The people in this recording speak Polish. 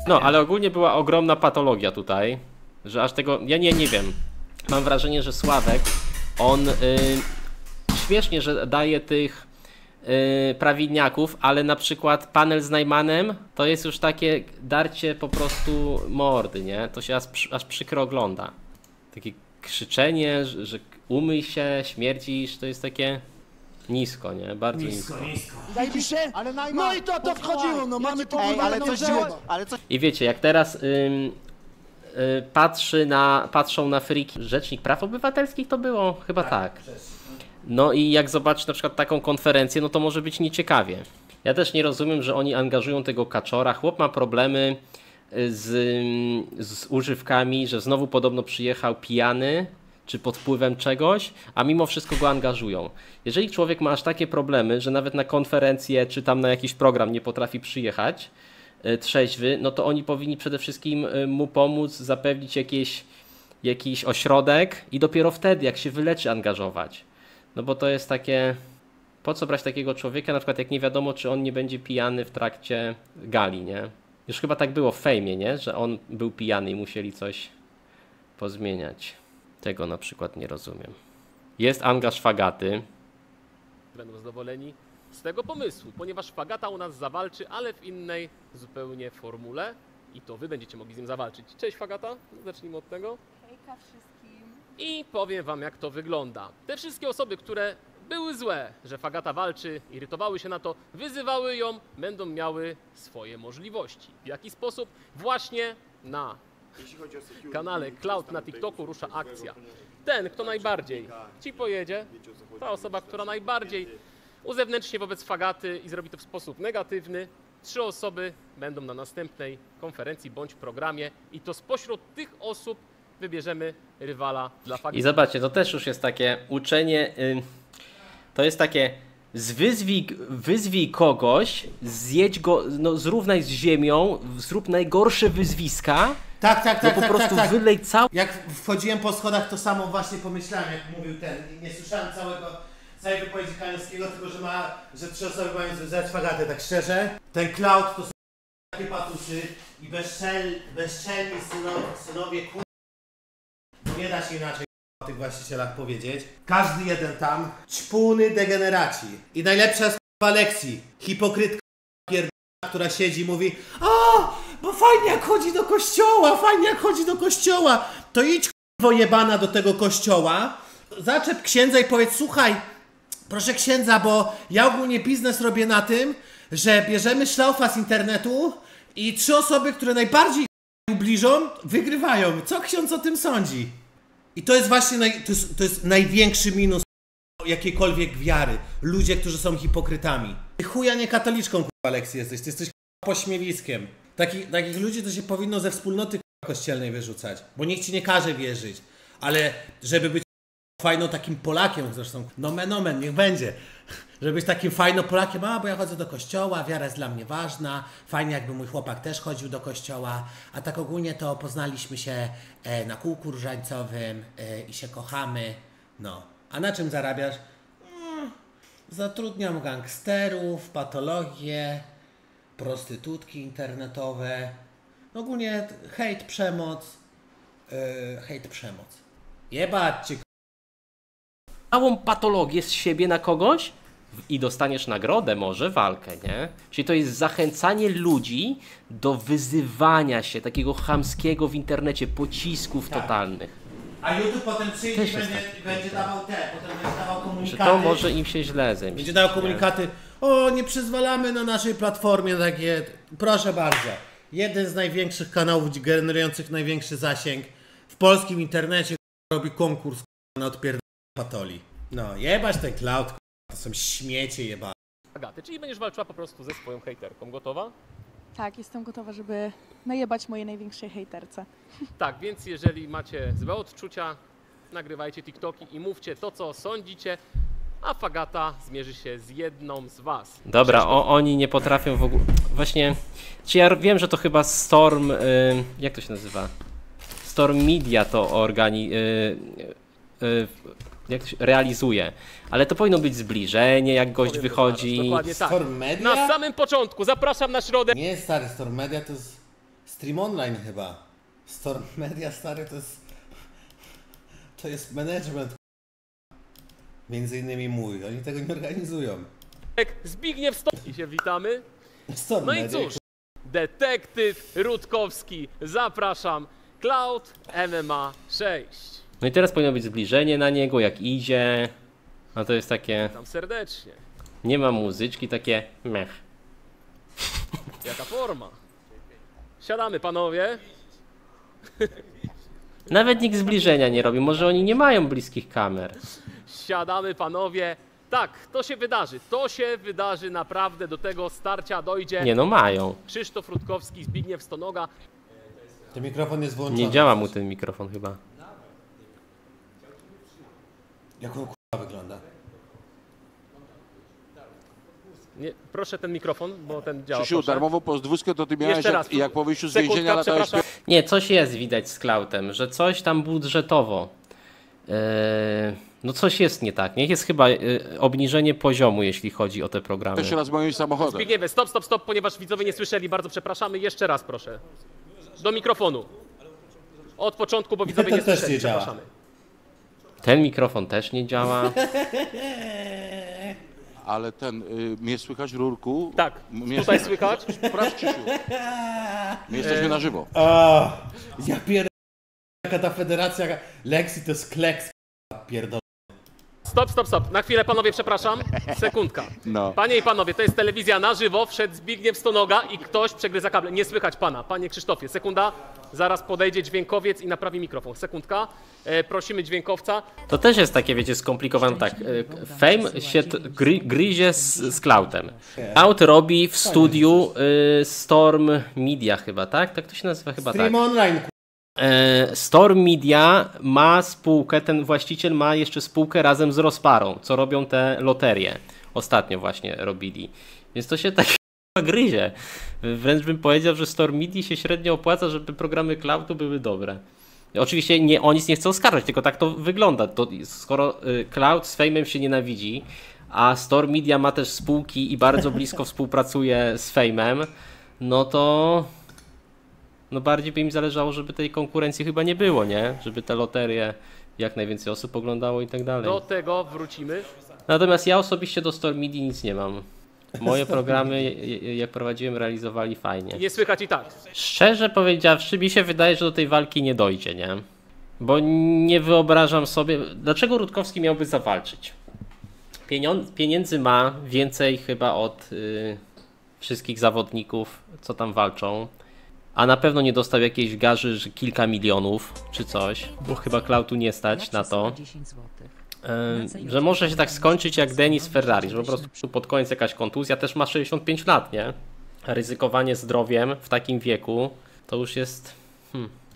No, ale ogólnie była ogromna patologia tutaj, że aż tego... Ja nie wiem. Mam wrażenie, że Sławek, on śmiesznie, że daje tych prawilniaków, ale na przykład panel z Najmanem to jest już takie darcie po prostu mordy, nie? To się aż przykro ogląda. Takie krzyczenie, że umyj się, śmierdzisz, to jest takie nisko, nie? Bardzo nisko. Zajebiście? No i to wchodziło, no mamy tu ale coś... I wiecie, jak teraz patrzą na friki, Rzecznik Praw Obywatelskich to było? Chyba tak. No i jak zobaczysz na przykład taką konferencję, no to może być nieciekawie. Ja też nie rozumiem, że oni angażują tego Kaczora. Chłop ma problemy z używkami, że znowu podobno przyjechał pijany, czy pod wpływem czegoś, a mimo wszystko go angażują. Jeżeli człowiek ma aż takie problemy, że nawet na konferencję, czy tam na jakiś program nie potrafi przyjechać trzeźwy, no to oni powinni przede wszystkim mu pomóc, zapewnić jakiś ośrodek i dopiero wtedy, jak się wyleczy, angażować. No bo to jest takie, po co brać takiego człowieka, na przykład jak nie wiadomo, czy on nie będzie pijany w trakcie gali, nie? Już chyba tak było w Fejmie, nie? Że on był pijany i musieli coś pozmieniać. Tego na przykład nie rozumiem. Jest angaż Fagaty. Będą zadowoleni z tego pomysłu, ponieważ Fagata u nas zawalczy, ale w innej zupełnie formule i to wy będziecie mogli z nim zawalczyć. Cześć Fagata, zacznijmy od tego. Hejka wszystkim. I powiem wam, jak to wygląda. Te wszystkie osoby, które były złe, że Fagata walczy, irytowały się na to, wyzywały ją, będą miały swoje możliwości. W jaki sposób? Właśnie na kanale Cloud na TikToku rusza akcja. Ten, kto najbardziej ci pojedzie, ta osoba, która najbardziej uzewnętrznie wobec Fagaty i zrobi to w sposób negatywny, 3 osoby będą na następnej konferencji bądź programie i to spośród tych osób wybierzemy rywala dla Fagaty. I zobaczcie, to też już jest takie uczenie, to jest takie wyzwij kogoś, zjedź go, no, zrównaj z ziemią, zrób najgorsze wyzwiska. Tak, no po prostu wylej cały... Jak wchodziłem po schodach, to samo właśnie pomyślałem, jak mówił ten. Nie słyszałem całej wypowiedzi Kaniowskiego, tylko że 3 osoby mają związać Fagatę, tak szczerze. Ten Cloud to są takie patusy i bezczelni synowie nie da się inaczej o tych właścicielach powiedzieć. Każdy jeden tam, ćpuny degeneraci. I najlepsza jest Aleksji, hipokrytka pierdolona, która siedzi i mówi: bo fajnie jak chodzi do kościoła, to idź jebana do tego kościoła, zaczep księdza i powiedz: słuchaj, proszę księdza, bo ja ogólnie biznes robię na tym, że bierzemy szlaufa z internetu i 3 osoby, które najbardziej ubliżą, wygrywają. Co ksiądz o tym sądzi? I to jest właśnie to jest największy minus jakiejkolwiek wiary. Ludzie, którzy są hipokrytami. Ty chuja nie katoliczką, Aleksji, jesteś. Ty jesteś pośmiewiskiem. Takich ludzi to się powinno ze wspólnoty kościelnej wyrzucać, bo nikt ci nie każe wierzyć. Ale żeby być fajną takim Polakiem, zresztą nomen omen, niech będzie. Żeby być takim fajnym Polakiem, bo ja chodzę do kościoła, wiara jest dla mnie ważna, fajnie jakby mój chłopak też chodził do kościoła, a tak ogólnie to poznaliśmy się na kółku różańcowym i się kochamy. No, a na czym zarabiasz? Zatrudniam gangsterów, patologię, prostytutki internetowe, ogólnie hejt, przemoc, Jebać cię. Całą patologię z siebie na kogoś i dostaniesz nagrodę, może walkę, nie? Czyli to jest zachęcanie ludzi do wyzywania się, takiego chamskiego w internecie, pocisków totalnych. A YouTube potem przyjdzie i będzie dawał potem będzie dawał komunikaty. Że to może im się źle zemścić. Będzie dawał komunikaty: nie przyzwalamy na naszej platformie takie. Proszę bardzo. Jeden z największych kanałów generujących największy zasięg w polskim internecie robi konkurs na odpierdolenie patoli. No, jebać ten Cloud, to są śmiecie jebane. Agaty, czyli będziesz walczyła po prostu ze swoją hejterką. Gotowa? Tak, jestem gotowa, żeby najebać mojej największej hejterce. Tak, więc jeżeli macie złe odczucia, nagrywajcie TikToki i mówcie to, co sądzicie, a Fagata zmierzy się z jedną z was. Dobra, oni nie potrafią w ogóle... Właśnie, czy ja wiem, że to chyba Storm... jak to się nazywa? Storm Media to jak to się realizuje. Ale to powinno być zbliżenie, jak gość wychodzi. Dokładnie tak. Storm Media? Na samym początku zapraszam na środę. Nie, stary, Storm Media to jest Stream Online chyba. Storm Media, stary, to jest management. Między innymi mój. Oni tego nie organizują. Zbigniew Stonoga. I się witamy. Storm No i Media. cóż, detektyw Rutkowski. Zapraszam. Cloud MMA 6. No i teraz powinno być zbliżenie na niego, jak idzie. No to jest takie, Witam serdecznie. nie ma muzyczki, takie mech. Jaka forma. Siadamy, panowie. Nawet nikt zbliżenia nie robi, może oni nie mają bliskich kamer. Siadamy, panowie. Tak, to się wydarzy. To się wydarzy naprawdę. Do tego starcia dojdzie. Nie no, mają. Krzysztof Rutkowski, Zbigniew Stonoga. To mikrofon jest włączony. Nie działa mu ten mikrofon chyba. Jak on k***a wygląda? Nie, proszę ten mikrofon, bo ten działa. Krzysiu, proszę. darmową pozdwówkę to ty miałeś, Jeszcze raz. jak po wyjściu z Sekundka, więzienia latałeś... przepraszam. Nie, coś jest widać z Cloudem, że coś tam budżetowo. No coś jest nie tak. Niech jest chyba obniżenie poziomu, jeśli chodzi o te programy. Jeszcze raz moim samochodem. Zbigniewie, stop, ponieważ widzowie nie słyszeli, bardzo przepraszamy. Jeszcze raz proszę. Do mikrofonu. Od początku, bo widzowie nie To też słyszeli, nie działa. przepraszamy. Ten mikrofon też nie działa. Ale mnie słychać, Rurku? Tak, Mnie tutaj słychać. Sprawdź, Krzysiu. My jesteśmy na żywo. O, ja pierdolę. Jaka ta federacja Lexi to jest kleks. Pierdolę. Stop. Na chwilę, panowie, przepraszam. Sekundka. No. Panie i panowie, to jest telewizja na żywo. Wszedł Zbigniew Stonoga i ktoś przegryza kable. Nie słychać pana. Panie Krzysztofie, sekunda. Zaraz podejdzie dźwiękowiec i naprawi mikrofon. Sekundka. Prosimy dźwiękowca. To też jest takie, wiecie, skomplikowane. Tak, Fame się gryzie z Cloudem. Cloud robi w studiu Storm Media chyba, tak? Tak to się nazywa chyba, tak. Stream Online. Storm Media ma spółkę, ten właściciel ma jeszcze spółkę razem z Rozparą, co robią te loterie. Ostatnio właśnie robili. Więc to się tak gryzie. Wręcz bym powiedział, że Storm Media się średnio opłaca, żeby programy Cloudu były dobre. Oczywiście nie, o nic nie chcą oskarżać, tylko tak to wygląda. To, skoro Cloud z Fame'em się nienawidzi, a Storm Media ma też spółki i bardzo blisko współpracuje z Fame'em, no to... No bardziej by im zależało, żeby tej konkurencji chyba nie było, nie? Żeby te loterie jak najwięcej osób oglądało i tak dalej. Do tego wrócimy. Natomiast ja osobiście do Storm Media nic nie mam. Moje programy, jak prowadziłem, realizowali fajnie. Nie słychać i tak. Szczerze powiedziawszy, mi się wydaje, że do tej walki nie dojdzie, nie? Bo nie wyobrażam sobie... Dlaczego Rutkowski miałby zawalczyć? Pieniędzy ma więcej chyba od wszystkich zawodników, co tam walczą. A na pewno nie dostał jakiejś garzy, że kilka milionów czy coś, bo chyba Cloudu nie stać na to. Że może się tak skończyć jak Denis Ferrari, że po prostu pod koniec jakaś kontuzja, też ma 65 lat, nie? Ryzykowanie zdrowiem w takim wieku to już jest...